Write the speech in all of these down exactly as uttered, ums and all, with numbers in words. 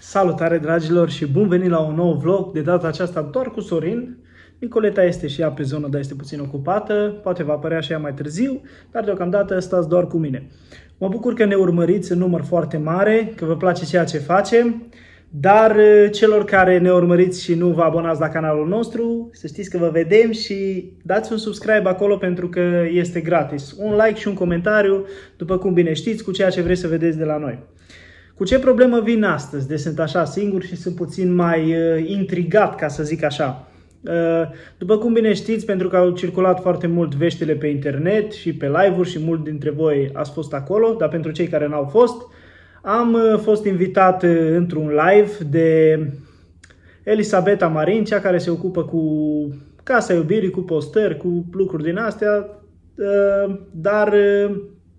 Salutare dragilor și bun venit la un nou vlog, de data aceasta doar cu Sorin. Nicoleta este și ea pe zonă, dar este puțin ocupată, poate va apărea și ea mai târziu, dar deocamdată stați doar cu mine. Mă bucur că ne urmăriți în număr foarte mare, că vă place ceea ce facem, dar celor care ne urmăriți și nu vă abonați la canalul nostru, să știți că vă vedem și dați un subscribe acolo pentru că este gratis. Un like și un comentariu, după cum bine știți, cu ceea ce vreți să vedeți de la noi. Cu ce problemă vin astăzi? Deci sunt așa singur și sunt puțin mai uh, intrigat, ca să zic așa. Uh, după cum bine știți, pentru că au circulat foarte mult veștile pe internet și pe live-uri și mulți dintre voi ați fost acolo, dar pentru cei care n-au fost, am uh, fost invitat uh, într-un live de Elisabeta Marin, cea care se ocupă cu Casa Iubirii, cu postări, cu lucruri din astea, uh, dar, uh,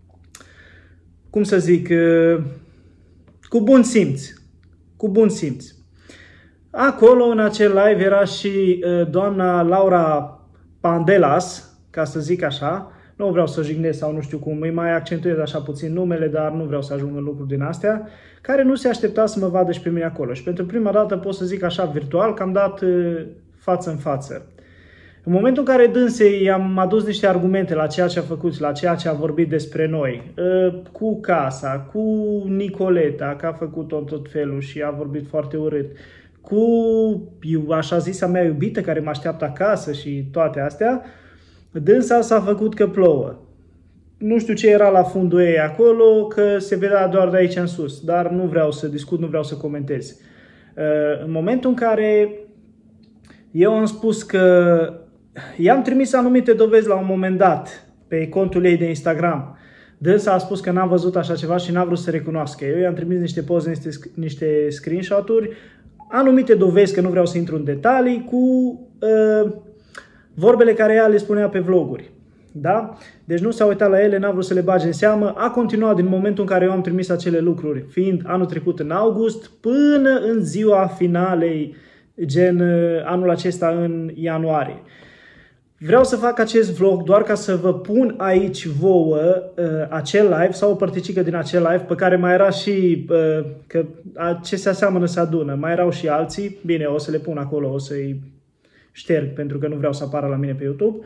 cum să zic... Uh, Cu bun simț. Cu bun simț. Acolo, în acel live, era și uh, doamna Laura Pandelas, ca să zic așa. Nu vreau să jignesc sau nu știu cum, îi mai accentuez așa puțin numele, dar nu vreau să ajung în lucruri din astea, care nu se aștepta să mă vadă și pe mine acolo. Și pentru prima dată pot să zic așa virtual că am dat uh, față în față. În momentul în care dânsei i-am adus niște argumente la ceea ce a făcut, la ceea ce a vorbit despre noi, cu casa, cu Nicoleta, că a făcut-o tot felul și a vorbit foarte urât, cu așa zisa mea iubită care mă așteaptă acasă și toate astea, dânsa s-a făcut că plouă. Nu știu ce era la fundul ei acolo, că se vedea doar de aici în sus, dar nu vreau să discut, nu vreau să comentez. În momentul în care eu am spus că i-am trimis anumite dovezi la un moment dat pe contul ei de Instagram. Dânsa a spus că n-a văzut așa ceva și n-a vrut să recunoască. Eu i-am trimis niște poze, niște, niște screenshot-uri, anumite dovezi, că nu vreau să intru în detalii, cu uh, vorbele care ea le spunea pe vloguri. Da? Deci nu s-a uitat la ele, n-a vrut să le bage în seamă, a continuat din momentul în care eu am trimis acele lucruri, fiind anul trecut în august, până în ziua finalei, gen anul acesta în ianuarie. Vreau să fac acest vlog doar ca să vă pun aici vouă uh, acel live sau o părticică din acel live pe care mai era și, uh, că ce se aseamănă se adună, mai erau și alții, bine, o să le pun acolo, o să-i șterg pentru că nu vreau să apară la mine pe YouTube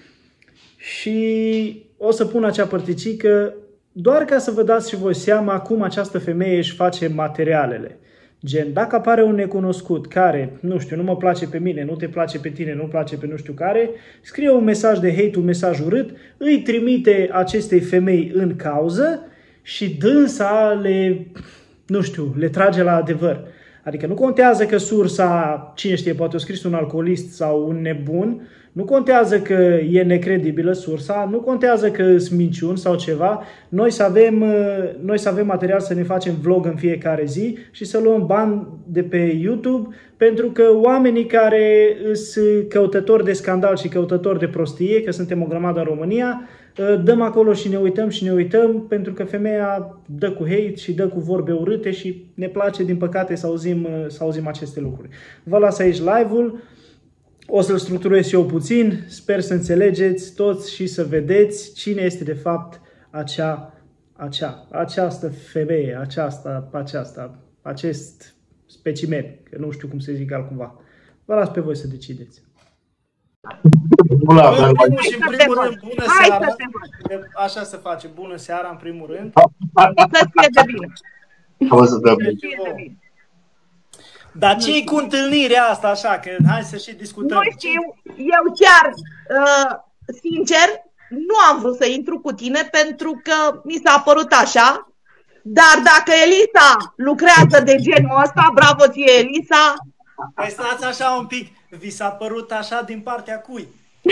și o să pun acea părticică doar ca să vă dați și voi seama cum această femeie își face materialele. Gen, dacă apare un necunoscut care, nu știu, nu mă place pe mine, nu te place pe tine, nu place pe nu știu care, scrie un mesaj de hate, un mesaj urât, îi trimite acestei femei în cauză și dânsa le, nu știu, le trage la adevăr. Adică nu contează că sursa, cine știe, poate o scris un alcoolist sau un nebun, nu contează că e necredibilă sursa, nu contează că sunt minciuni sau ceva, noi să, avem, noi să avem material să ne facem vlog în fiecare zi și să luăm bani de pe YouTube, pentru că oamenii care sunt căutători de scandal și căutători de prostie, că suntem o grămadă în România, dăm acolo și ne uităm și ne uităm, pentru că femeia dă cu hate și dă cu vorbe urâte și ne place, din păcate, să auzim, să auzim aceste lucruri. Vă las aici live-ul. O să-l structurez și eu puțin, sper să înțelegeți toți și să vedeți cine este de fapt acea, acea, această femeie, aceasta, aceasta, acest specimen, că nu știu cum să zic altcumva. Vă las pe voi să decideți. Bună, în primul și în primul rând, bună seara. Așa se face, bună seara în primul rând. Să fie de bine. Să fie de bine. Dar ce-i cu întâlnirea asta așa? Că hai să și discutăm. Nu știu, eu chiar, uh, sincer, nu am vrut să intru cu tine pentru că mi s-a părut așa. Dar dacă Elisa lucrează de genul ăsta, bravo ție, Elisa. Păi stați așa un pic, vi s-a părut așa din partea cui?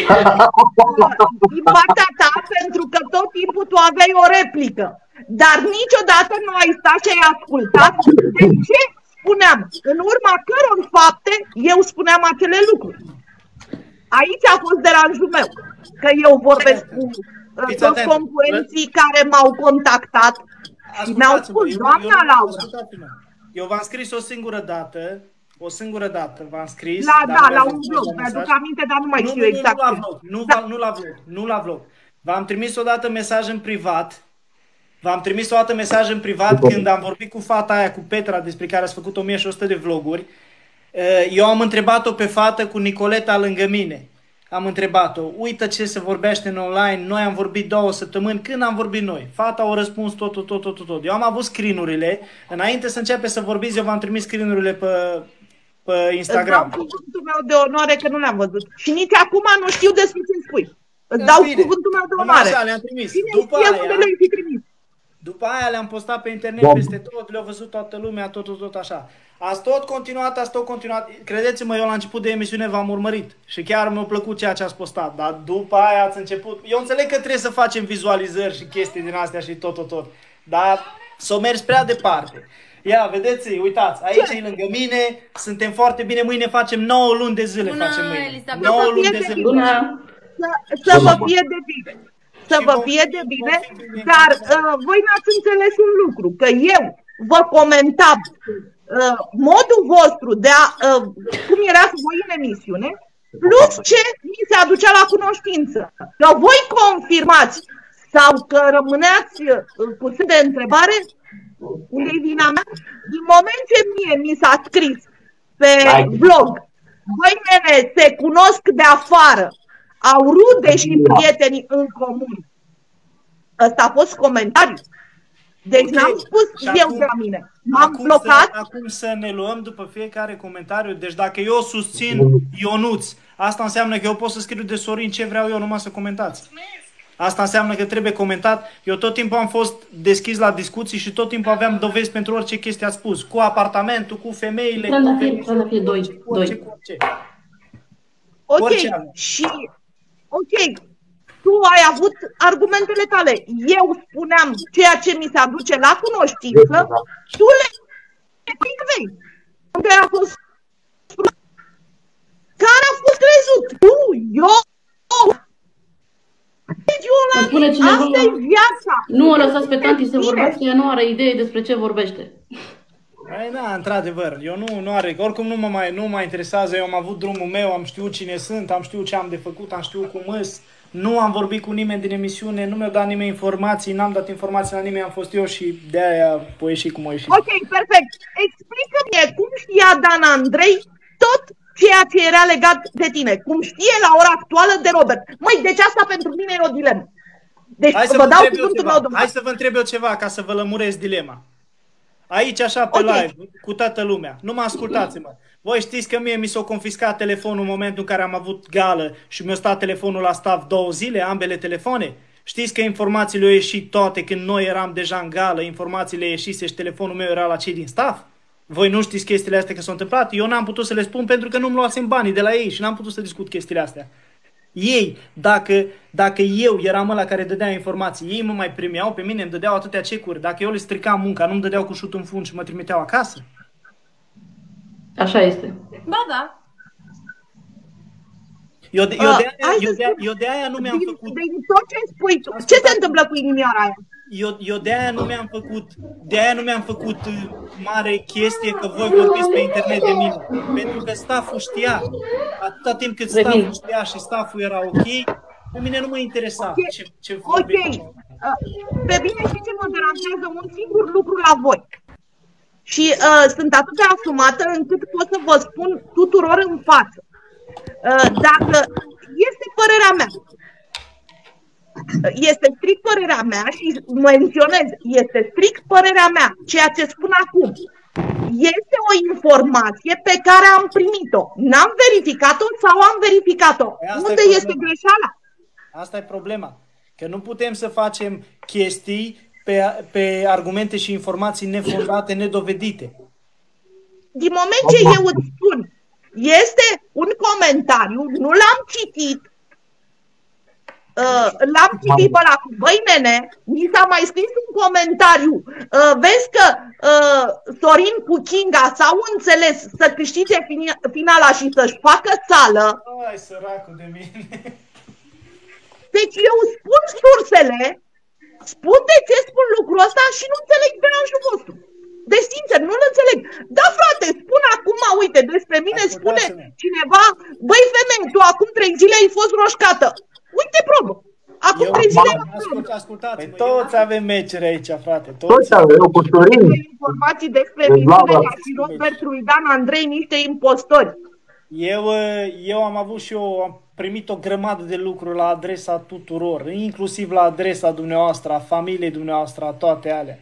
Din partea ta, pentru că tot timpul tu aveai o replică. Dar niciodată nu ai stat și ai ascultat de ce spuneam, în urma căror fapte eu spuneam acele lucruri. Aici a fost deranjul meu, că eu vorbesc cu uh, toți concurenții care m-au contactat și mi-au spus, doamna Laura. Eu v-am scris o singură dată, o singură dată v-am scris. La, da, la un vlog, mi-aduc aminte, dar nu mai știu nu, exact. Nu, nu, la vlog, nu, la vlog, nu la vlog. V-am trimis odată mesaj în privat. V-am trimis o dată mesaj în privat când am vorbit cu fata aia, cu Petra, despre care ați făcut o mie și o sută de vloguri. Eu am întrebat-o pe fată cu Nicoleta lângă mine. Am întrebat-o, uită ce se vorbește în online, noi am vorbit două săptămâni, când am vorbit noi? Fata a răspuns tot, tot, tot, tot, tot. Eu am avut screen-urile, înainte să începe să vorbiți, eu v-am trimis screen-urile pe, pe Instagram. Îți dau cuvântul meu de onoare că nu le-am văzut. Și nici acum nu știu despre ce spui. Îți dau bine, cuvântul meu de onoare. Așa, le-am trimis. Cine După știe aia, unde le-ai fi trimis? După aia le-am postat pe internet Dom. peste tot, le-a văzut toată lumea, tot, tot, tot așa. Ați tot continuat, ați tot continuat. Credeți-mă, eu la început de emisiune v-am urmărit și chiar mi-a plăcut ceea ce ați postat, dar după aia ați început. Eu înțeleg că trebuie să facem vizualizări și chestii din astea și tot, tot, tot, dar s-o mers prea departe. Ia, vedeți, uitați, aici e lângă mine, suntem foarte bine, mâine facem nouă luni de zile. Bună, facem mâine. Elisabeta. nouă luni de zile. Bună. Să, să vă fie de bine. Să vă fie de bine, dar uh, voi n-ați înțeles un lucru, că eu vă comentam uh, modul vostru de a, uh, cum erați voi în emisiune, plus ce mi se aducea la cunoștință. Că voi confirmați sau că rămâneați uh, cu semn de întrebare, unde-i vina mea? Din moment ce mie mi s-a scris pe blog, voi nene se cunosc de afară, au rude și prieteni în comun. Ăsta a fost comentariu. Deci okay. N-am spus și eu acum, de la mine. M-am blocat. Să, acum să ne luăm după fiecare comentariu. Deci dacă eu susțin Ionuț, asta înseamnă că eu pot să scriu de Sorin ce vreau eu, numai să comentați. Asta înseamnă că trebuie comentat. Eu tot timpul am fost deschis la discuții și tot timpul aveam dovezi pentru orice chestie ați spus. Cu apartamentul, cu femeile, Trandafir, cu femeile, trandafir, doi, cu orice, doi. cu orice. Ok, orice și ok, tu ai avut argumentele tale. Eu spuneam ceea ce mi se aduce la cunoștință, tu le vei. Unde a fost care a fost crezut? Tu, eu, Îmi spune cineva, asta e viața. nu o lăsați pe tanti să vorbească, ea nu are idee despre ce vorbește. Păi da, într-adevăr, eu nu, nu are, oricum nu mă mai, nu mă interesează, eu am avut drumul meu, am știut cine sunt, am știut ce am de făcut, am știut cum îs, nu am vorbit cu nimeni din emisiune, nu mi-a dat nimeni informații, n-am dat informații la nimeni, am fost eu și de-aia a ieșit cum a ieșit. Ok, perfect. Explică-mi cum știa Dan Andrei tot ceea ce era legat de tine, cum știe la ora actuală de Robert. Măi, deci asta pentru mine e o dilemă. Deci Hai să vă vă dau întreb eu cuvântul ceva. meu, domnule. Hai să vă întreb eu ceva ca să vă lămuresc dilema. Aici așa pe Ok. live, cu toată lumea. Nu mă ascultați-mă. Voi știți că mie mi s-a confiscat telefonul în momentul în care am avut gală și mi-a stat telefonul la staff două zile, ambele telefoane? Știți că informațiile au ieșit toate când noi eram deja în gală, informațiile ieșise și telefonul meu era la cei din staff? Voi nu știți chestiile astea că s-au întâmplat? Eu n-am putut să le spun pentru că nu-mi luasem banii de la ei și n-am putut să discut chestiile astea. Ei, dacă, dacă eu eram ăla care dădea informații, ei mă mai primeau, pe mine îmi dădeau atâtea cecuri, dacă eu le stricam munca, nu-mi dădeau cu șut în fund și mă trimiteau acasă? Așa este. Ba da. Eu de, eu de, aia, eu de, eu de aia nu mi-am Din, făcut... din tot ce spui tu, ce se întâmplă cu inimioara aia? Eu, eu de aia nu mi-am făcut, de aia nu mi-am făcut uh, mare chestie că voi vorbiți pe internet de mine. Pentru că stafful știa. Atâta timp cât stafful știa și stafful era ok, pe mine nu mă interesa Okay. ce, ce Ok, vorbeam. uh, pe mine știi ce mă deranjează? Un singur lucru la voi. Și uh, sunt atât de asumată încât pot să vă spun tuturor în față. Uh, dacă este părerea mea, este strict părerea mea și menționez, este strict părerea mea, ceea ce spun acum. Este o informație pe care am primit-o. N-am verificat-o sau am verificat-o. Unde este greșeala? Asta e problema. Că nu putem să facem chestii pe, pe argumente și informații nefondate, nedovedite. Din moment ce eu îți spun, este un comentariu, nu l-am citit, uh, l-am citit pe la cu băi nene, mi s-a mai scris un comentariu, uh, vezi că uh, Sorin cu Kinga s-au înțeles să câștige finala și să-și facă sală. Ai, săracul de mine. Deci eu spun sursele, spun de ce spun lucrul ăsta și nu înțeleg deranjul vostru. Deci, sincer, nu-l înțeleg. Da, frate, spun acum, uite, despre mine spune cineva, băi, femeie, tu acum trei zile ai fost roșcată. Uite probă. Acum Eu, trei zile ai fost ascultați-mă, Toți, ascultați-mă, păi toți avem meciuri aici, frate. Toți, toți avem, eu cu Sorin. Informații despre misiune ca și Robert Ruidan Andrei, niște impostori. Eu, eu am avut și eu, am primit o grămadă de lucruri la adresa tuturor, inclusiv la adresa dumneavoastră, a familiei dumneavoastră, a toate alea.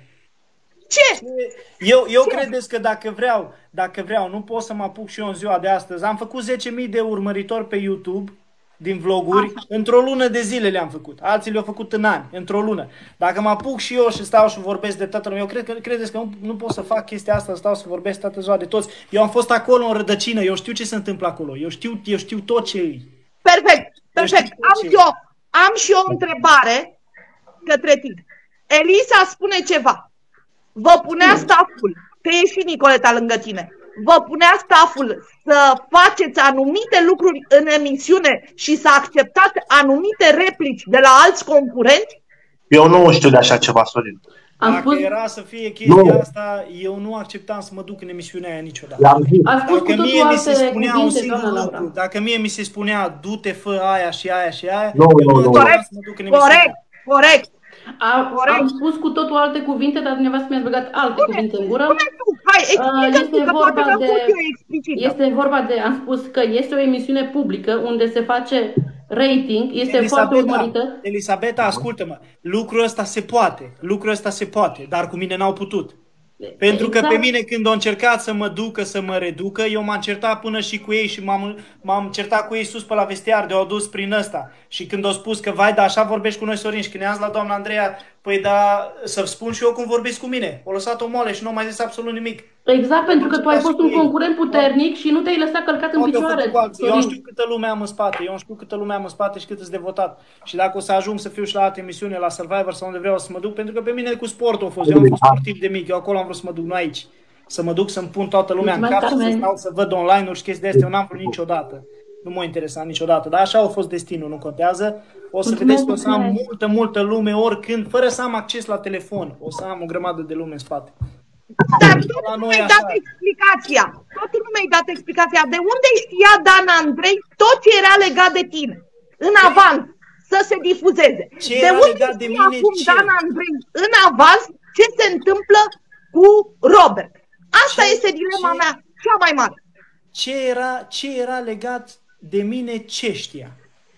Ce? Eu, eu credeți că dacă vreau, dacă vreau, nu pot să mă apuc și eu în ziua de astăzi. Am făcut zece mii de urmăritori pe YouTube din vloguri, într-o lună de zile le-am făcut. Alții le-au făcut în ani, într-o lună. Dacă mă apuc și eu și stau și vorbesc de toată lumea, eu cred că, credeți că nu, nu pot să fac chestia asta, stau să vorbesc toată ziua de toți. Eu am fost acolo în rădăcină, eu știu ce se întâmplă acolo, eu știu, eu știu tot ce e. Perfect, perfect. Am și, eu, am și eu o întrebare către tine. Elisa spune ceva. Vă punea staful, că e și Nicoleta lângă tine, vă punea staful să faceți anumite lucruri în emisiune și să acceptați anumite replici de la alți concurenți? Eu nu știu de așa ceva, Sorin. Am Dacă spus... era să fie chestia nu. asta, eu nu acceptam să mă duc în emisiunea aia niciodată. Am spus dacă mie mi se spunea cuvinte, un singur lucru, dacă mie mi se spunea du-te, fă aia și aia și aia, nu, eu nu, nu. Corect, să mă duc în emisiunea. corect, corect. Am, am spus cu totul alte cuvinte, dar dumneavoastră mi-ați băgat alte Bune, cuvinte în gură. Hai, explică-mi că poate n-am fost eu explicită. Este vorba de, am spus că este o emisiune publică unde se face rating, este Elisabeta, foarte urmărită. Elisabeta, ascultă-mă, lucrul ăsta se poate, lucrul ăsta se poate, dar cu mine n-au putut. Pentru exact. că pe mine când au încercat să mă ducă, să mă reducă, eu m-am certat până și cu ei și m-am certat cu ei sus pe la vestiar, de-au dus prin ăsta. Și când au spus că, vai, da, așa vorbești cu noi, Sorin, și când ne-am zis la doamna Andreea, păi da, să-mi spun și eu cum vorbiți cu mine. O lăsat-o moale și nu mai zis absolut nimic. Exact, pentru că tu ai fost un concurent puternic și nu te-ai lăsat călcat în picioare. Eu știu câtă lume am în spate, eu știu câtă lume am în spate și cât îți de votat. Și dacă o să ajung să fiu și la alte emisiune, la Survivor sau unde vreau să mă duc, pentru că pe mine cu sportul a fost. Eu am fost sportiv de mic, eu acolo am vrut să mă duc, nu aici. Să mă duc să-mi pun toată lumea în cap și să stau să văd online-uri și chestii de astea, eu n-am vrut niciodată. Nu m-a interesat niciodată, dar așa a fost destinul, nu contează. O să vedeți că o să am multă, multă lume oricând, fără să am acces la telefon. O să am o grămadă de lume în spate. Dar totul nu mi-ai dat explicația. Totul nu mi-ai dat explicația. De unde știa Dan Andrei tot ce era legat de tine? În avans, să se difuzeze. Ce de unde știa de mine, acum ce? Dan Andrei în avans ce se întâmplă cu Robert? Asta ce, este dilema ce, mea cea mai mare. Ce era, ce era legat de mine, ce știa?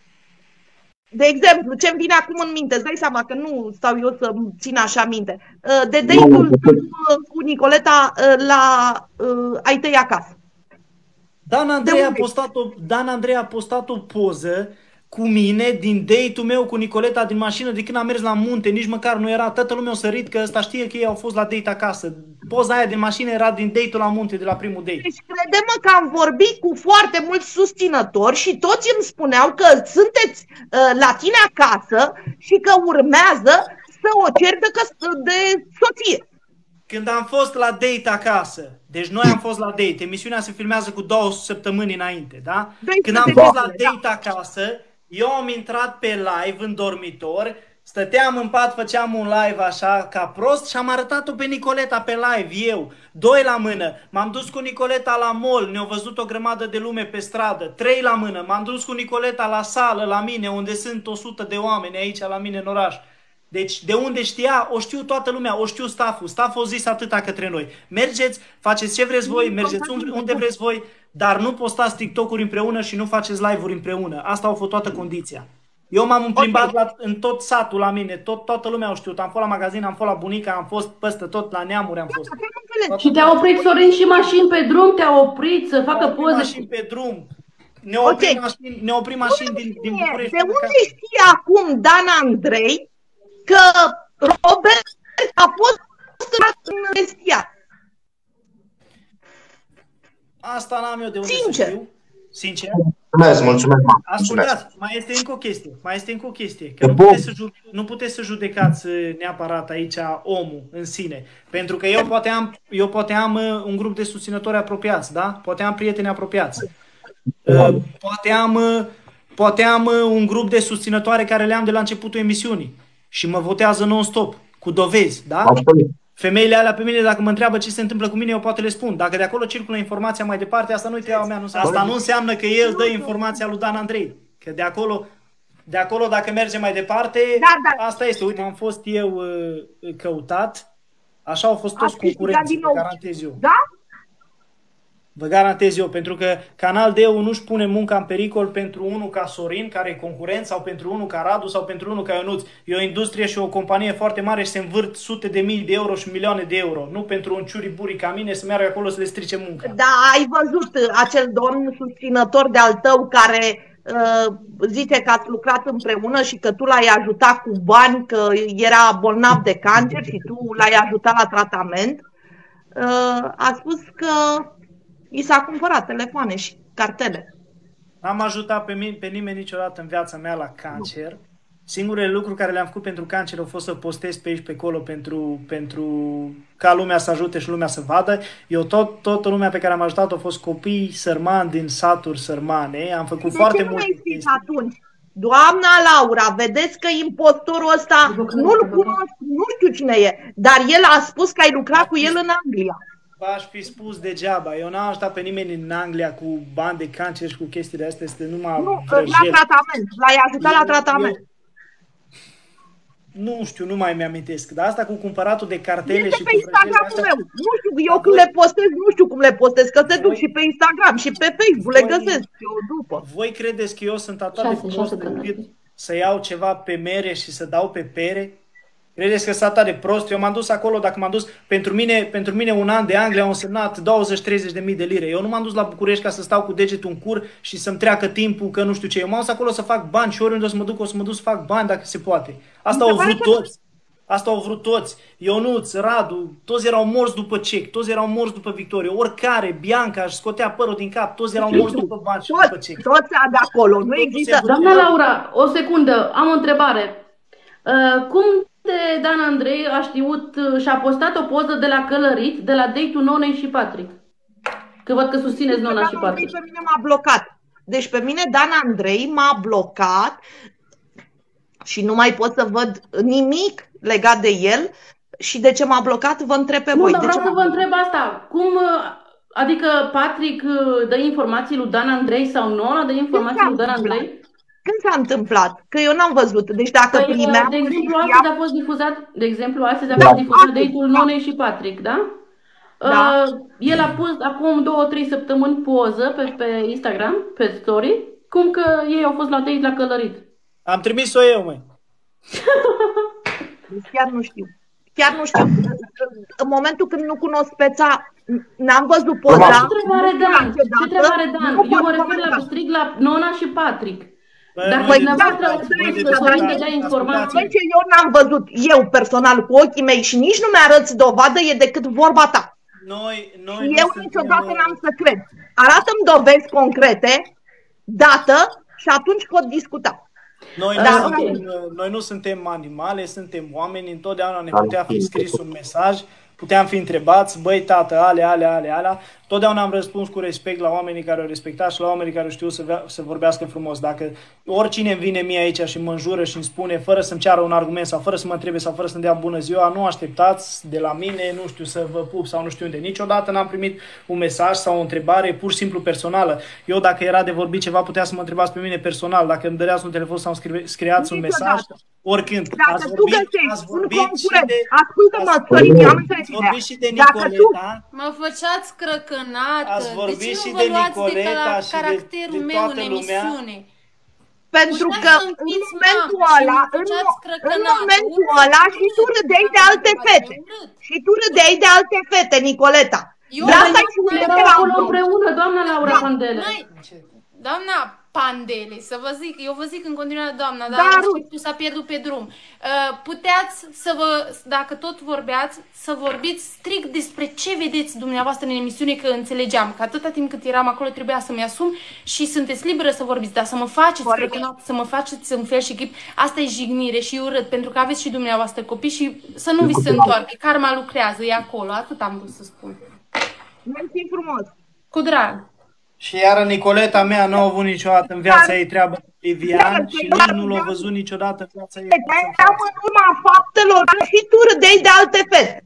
De exemplu, ce-mi vine acum în minte, îți dai seama că nu stau eu să țin așa minte, de date-ul cu Nicoleta la ai tăi acasă. Dan Andrei, a postat o, Dan Andrei a postat o poză cu mine din date-ul meu cu Nicoleta din mașină de când am mers la munte, nici măcar nu era, toată lumea o sărit că ăsta știe că ei au fost la date acasă. Poza aia de mașină era din date-ul la munte, de la primul date. Deci crede-mă că am vorbit cu foarte mulți susținători și toți îmi spuneau că sunteți uh, la tine acasă și că urmează să o certă de soție. Când am fost la date acasă, deci noi am fost la date, emisiunea se filmează cu două săptămâni înainte, da? Când am fost la date acasă, eu am intrat pe live în dormitor, stăteam în pat, făceam un live așa ca prost și am arătat-o pe Nicoleta pe live, eu, doi la mână, m-am dus cu Nicoleta la mall, ne-au văzut o grămadă de lume pe stradă, trei la mână, m-am dus cu Nicoleta la sală, la mine, unde sunt o sută de oameni aici la mine în oraș. Deci de unde știa, o știu toată lumea, o știu stafful, stafful a zis atâta către noi. Mergeți, faceți ce vreți voi, mergeți unde vreți voi, dar nu postați TikTok-uri împreună și nu faceți live-uri împreună. Asta a fost toată condiția. Eu m-am plimbat la, în tot satul la mine, tot, toată lumea a știut. Am fost la magazin, am fost la bunica, am fost peste tot, la neamuri am fost. Și te-a oprit Sorin și mașini pe drum, te-a oprit să facă poze. Mașini pe drum. Ne-a oprit okay. mașini, ne oprit mașini din, din București. De unde știe acum Dan Andrei că Robert a fost în vestiar? Asta n-am eu de unde Sincer. să știu. Sincer. Mulțumesc, mulțumesc. Ascultați, mai este încă o chestie. Mai este încă o chestie. Că nu puteți, să jude, nu puteți să judecați neapărat aici omul în sine. Pentru că eu poate am, eu poate am un grup de susținători apropiați, da? Poate am prieteni apropiați. Poate am, poate am un grup de susținătoare care le am de la începutul emisiunii. Și mă votează non-stop, cu dovezi, da? Femeile alea pe mine, dacă mă întreabă ce se întâmplă cu mine, eu poate le spun. Dacă de acolo circulă informația mai departe, asta nu-i treaba mea. Nu, asta nu înseamnă că el dă informația lui Dan Andrei. Că de acolo, De acolo, dacă mergem mai departe, Da, da. asta este. Uite, am fost eu uh, căutat, așa au fost toți Ați câștigat concurenții, din vă nou. garantez eu. Da? Vă garantez eu, pentru că Canal D-ul nu-și pune munca în pericol pentru unul ca Sorin, care e concurent, sau pentru unul ca Radu, sau pentru unul ca Ionuț. E o industrie și o companie foarte mare și se învârt sute de mii de euro și milioane de euro. Nu pentru un ciuriburi ca mine să meargă acolo să le strice munca. Da, ai văzut acel domn susținător de-al tău care uh, zice că ați lucrat împreună și că tu l-ai ajutat cu bani, că era bolnav de cancer și tu l-ai ajutat la tratament. Uh, a spus că i s-a cumpărat telefoane și cartele. N-am ajutat pe, mine, pe nimeni niciodată în viața mea la cancer. Singurele lucruri care le-am făcut pentru cancer au fost să postez pe aici, pe acolo, pentru, pentru ca lumea să ajute și lumea să vadă. Eu tot, toată lumea pe care am ajutat au fost copii sărmani din saturi sărmane. Am făcut De foarte ce nu multe mai chestii. atunci? Doamna Laura, vedeți că impostorul ăsta nu-l cunosc, nu știu cine e, dar el a spus că ai lucrat cu el în Anglia. V-aș fi spus degeaba. Eu n-am ajutat pe nimeni în Anglia cu bani de cancer și cu chestiile astea. Este numai Nu, vrăjeli. la tratament. L-ai ajutat la Eu- tratament. eu- Nu știu, nu mai mi-amintesc. Dar asta cu cumpăratul de cartele Este și pe cu vrăjelile Instagramul astea... meu. Nu știu, eu când le postez, nu știu cum le postez, că te duc Voi- și pe Instagram și pe Facebook, le Voi- găsesc eu după. Voi credeți că eu sunt atât Șase, de prost șase încât canale. să iau ceva pe mere și să dau pe pere? Credeți că sunt atât de prost? Eu m-am dus acolo, dacă m-am dus, pentru mine, pentru mine un an de Anglia au însemnat douăzeci treizeci de mii de lire. Eu nu m-am dus la București ca să stau cu degetul în cur și să-mi treacă timpul, că nu știu ce. Eu m-am dus acolo să fac bani și oriunde o să mă duc, o să mă duc să fac bani dacă se poate. Asta Mi au se pare vrut că- toți. Asta au vrut toți. Ionuț, Radu, toți erau morți după cec, toți erau morți după victorie. Oricare, Bianca își scotea părul din cap, toți erau morți după bani și după Toți, cec. toți de acolo, nu există. Doamna Laura, o secundă, am o întrebare. Uh, cum de Dan Andrei a știut uh, și a postat o poză de la călărit, de la date-ul Nonei și Patrick? Că văd că susțineți Nona și Dan Andrei Patrick. pe mine m-a blocat. Deci pe mine Dan Andrei m-a blocat și nu mai pot să văd nimic legat de el. Și de ce m-a blocat, vă întreb pe Nu, voi. dar De vreau ce să vă întreb asta. Cum, uh, adică Patrick uh, dă informații lui Dan Andrei sau Nona dă informații lui Dan Andrei? Când s-a întâmplat? Că eu n-am văzut. Deci dacă Păi, primeam... de exemplu, știam- astăzi a fost difuzat, de exemplu, astăzi a Da. fost difuzat Astăzi, date-ul da. Nonei și Patrick, da? Da. Uh, el a pus acum două, trei săptămâni poză pe, pe Instagram, pe story, cum că ei au fost la date la călărit. Am trimis-o eu, măi. Deci chiar nu știu. Chiar nu știu. În momentul când nu cunosc speța, n-am văzut poza. Ce întrebare, Dan? Ce niciodată, întrebare, Dan? nu Eu pot mă refer la comenta. strict la Nona și Patrick. Bă, Dacă noi dumneavoastră deputați, ați noi spus că deputați, Sorin dădea ascultați-mă. informații. Ceea ce eu n-am văzut eu personal cu ochii mei și nici nu mi-arăți dovadă e decât vorba ta. Noi, noi Și nu eu suntem, niciodată uh, n-am să cred. Arată-mi dovezi concrete, dată și atunci pot discuta. Noi, nu Da, suntem, ok. noi nu suntem animale, suntem oameni, întotdeauna ne putea fi scris un mesaj, puteam fi întrebați, băi tată, ale, ale, ale, alea. Totdeauna am răspuns cu respect la oamenii care au respectat și la oamenii care știu să, vea, să vorbească frumos. Dacă oricine vine mie aici și mă înjură și îmi spune, fără să-mi ceară un argument sau fără să mă întrebe sau fără să-mi dea bună ziua, nu așteptați de la mine, nu știu, să vă pup sau nu știu unde. Niciodată n-am primit un mesaj sau o întrebare pur și simplu personală. Eu, dacă era de vorbit ceva, putea să mă întrebați pe mine personal. Dacă îmi dădeați un telefon sau îmi scriați un mesaj, Niciodată. oricând. Dacă Ați tu vorbit, găsești ați un vorbit și concurent, de... ascultă-mă, ați- Sorin, eu am înțeles Ați ideea. vorbit și de Dacă tu Nicoleta. Mă făceați crăcănată. Ați vorbit de ce și nu de vă luați de Nicoleta ca- și de- caracterul de meu toată în lumea? emisiune? Pentru Puteați că să-mi în fiți momentul mamă și ăla, mă în, făceați mo- în crăcănată. momentul Urât, ăla și tu urât. râdeai de alte Urât. fete. Urât. Și tu râdeai de alte fete, Nicoleta. Eu De asta râdeam ai și cu unde ele. te Erau la acolo bloc. împreună, doamna Laura Da. Pandele. Noi, doamna Pandele, să vă zic, eu vă zic în continuare doamna, Da, dar Ruth. respectul s-a pierdut pe drum. Uh, puteați să vă, dacă tot vorbeați, să vorbiți strict despre ce vedeți dumneavoastră în emisiune, că înțelegeam că atâta timp cât eram acolo trebuia să-mi asum și sunteți liberă să vorbiți, dar să mă faceți Corect. crăcănat, să mă faceți în fel și chip, asta e jignire și urât, pentru că aveți și dumneavoastră copii și să nu vi se întoarcă, karma lucrează, e acolo, atât am vrut să spun. Mersi frumos. Cu drag. Și iară Nicoleta mea nu a avut niciodată în viața ei treabă cu Livian și nici nu l-a văzut niciodată în viața ei. Eram în urma faptelor și tu râdeai de alte fete.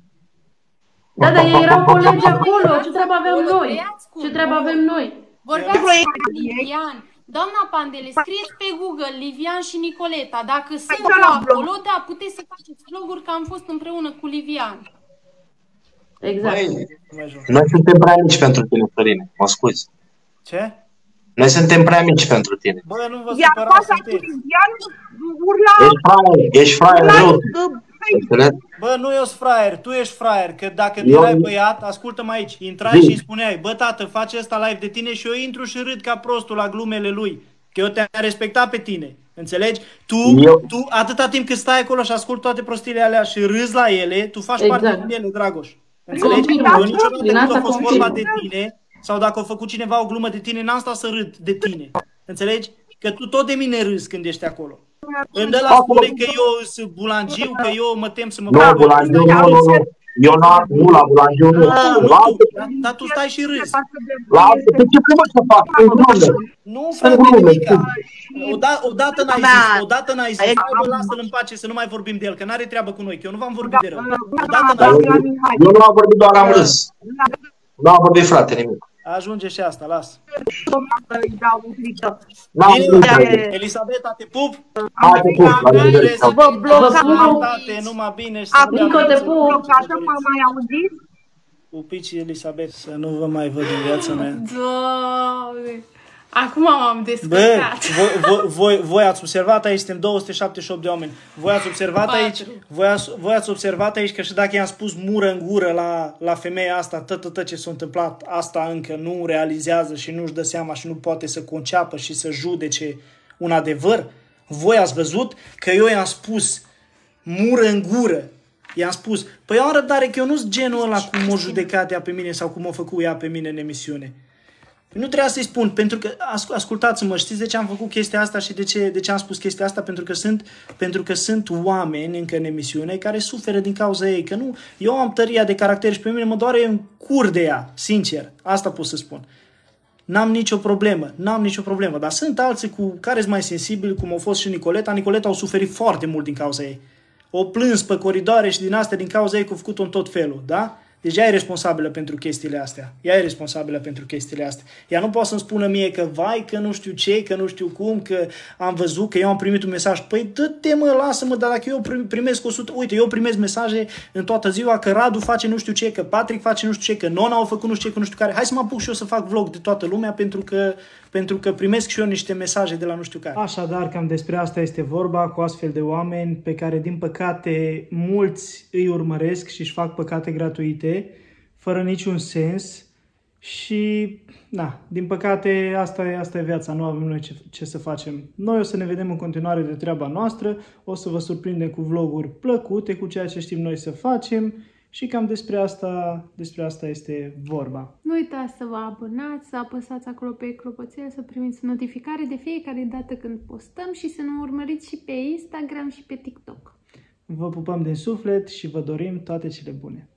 Da, dar ei erau colegi acolo. Ce treabă avem Acolo, noi? băiați cu Ce treabă voi. avem noi? Vorbeați Eu- cu Livian, Doamna Pandele, scrieți pe Google Livian și Nicoleta. Dacă sunt da, acolo, da, puteți să faceți vloguri că am fost împreună cu Livian. Exact. Băi, noi suntem prea mici pentru tine, Florine, mă scuzi. Ce? Noi suntem prea mici pentru tine. Bă, nu vă Iar supărați, fața cu sunteți. Livian urla... Ești fraier, ești fraier urla, rău. uh, Înțeles? Bă, nu eu sunt fraier, tu ești fraier, că dacă Eu- erai băiat, ascultă-mă aici, intrai Zi. și îi spuneai, bă, tată, face ăsta live de tine și eu intru și râd ca prostul la glumele lui, că eu te-am respectat pe tine, înțelegi? Tu, Eu- tu, atâta timp cât stai acolo și asculti toate prostiile alea și râzi la ele, tu faci Exact. parte din ele, Dragoș. Înțelegi? Confirm. Eu niciodată Din când asta a fost confirm. vorba de tine, sau dacă a făcut cineva o glumă de tine, n-am stat să râd de tine. Înțelegi? Că tu tot de mine râzi când ești acolo. Când ăla spune că eu sunt bulangiu, că eu mă tem să mă Nu, bag. bulangiu, nu, nu, nu. Eu nu, nu la bulangiu, nu. Ah, nu La tu, alte, dar, dar tu stai și râzi. la alte, pe ce primă să fac? În glume. Nu, frate, În glume, nimica. Odată, odată n-ai Da. zis, odată n-ai zis, hai bă, lasă-l în pace să nu mai vorbim de el, că n-are treabă cu noi, că eu nu v-am vorbit de rău. Odată Dar n-ai eu, zis. eu nu am vorbit, doar am râs. Nu am vorbit, frate, nimic. Ajunge și asta, las. N-am Bine, vorbit. Elisabeta, te pup. Hai, te pup, la revedere. Vă Vă blocați. sănătate, numai bine și să Acum Nico, te pup. blocată, mă mai auziți? Pupici Elisabeta, să nu vă mai văd în viața mea. Doamne. Acum m-am Bă, descurcat. voi, voi, voi, voi ați observat aici, suntem două sute șaptezeci și opt de oameni. Voi ați observat Patru. aici, voi ați, voi ați observat aici că și dacă i-am spus mură în gură la, la femeia asta, tot, tot ce s-a întâmplat, asta încă nu realizează și nu-și dă seama și nu poate să conceapă și să judece un adevăr. Voi ați văzut că eu i-am spus mură în gură. I-am spus, păi eu am răbdare că eu nu sunt genul ăla cum m-a judecat ea pe mine sau cum a făcut ea pe mine în emisiune. Nu trebuia să-i spun, pentru că, ascultați-mă, știți de ce am făcut chestia asta și de ce, de ce am spus chestia asta? Pentru că, sunt, pentru că sunt oameni încă în emisiune care suferă din cauza ei, că nu, eu am tăria de caracter și pe mine mă doare în cur de ea, sincer, asta pot să spun. N-am nicio problemă, n-am nicio problemă, dar sunt alții cu care sunt mai sensibili, cum au fost și Nicoleta. Nicoleta au suferit foarte mult din cauza ei. O plâns pe coridoare și din astea din cauza ei că au făcut-o în tot felul, da? Deci ea e responsabilă pentru chestiile astea. Ea e responsabilă pentru chestiile astea. Ea nu poate să-mi spună mie că vai, că nu știu ce, că nu știu cum, că am văzut, că eu am primit un mesaj. Păi dă-te mă, lasă-mă, dar dacă eu primesc o sută, uite, eu primesc mesaje în toată ziua că Radu face nu știu ce, că Patrick face nu știu ce, că Nona au făcut nu știu ce, că nu știu care. Hai să mă apuc și eu să fac vlog de toată lumea pentru că, pentru că primesc și eu niște mesaje de la nu știu care. Așadar, cam despre asta este vorba, cu astfel de oameni pe care, din păcate, mulți îi urmăresc și își fac păcate gratuite, fără niciun sens și, na, din păcate, asta e, asta e viața, nu avem noi ce, ce să facem. Noi o să ne vedem în continuare de treaba noastră, o să vă surprindem cu vloguri plăcute, cu ceea ce știm noi să facem și cam despre asta, despre asta este vorba. Nu uitați să vă abonați, să apăsați acolo pe clopoțel, să primiți notificare de fiecare dată când postăm și să ne urmăriți și pe Instagram și pe TikTok. Vă pupăm din suflet și vă dorim toate cele bune!